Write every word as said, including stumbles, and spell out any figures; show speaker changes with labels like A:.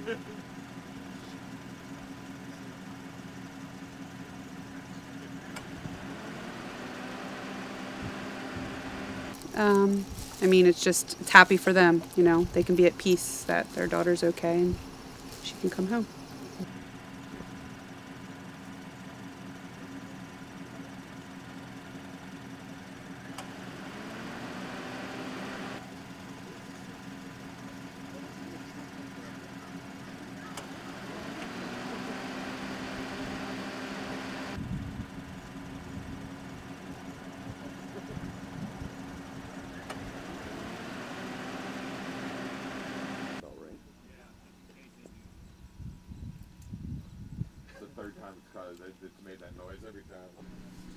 A: Um, I mean, it's just, it's happy for them, you know. They can be at peace that their daughter's okay and she can come home.
B: Third time it's, caused, it's made that noise every time.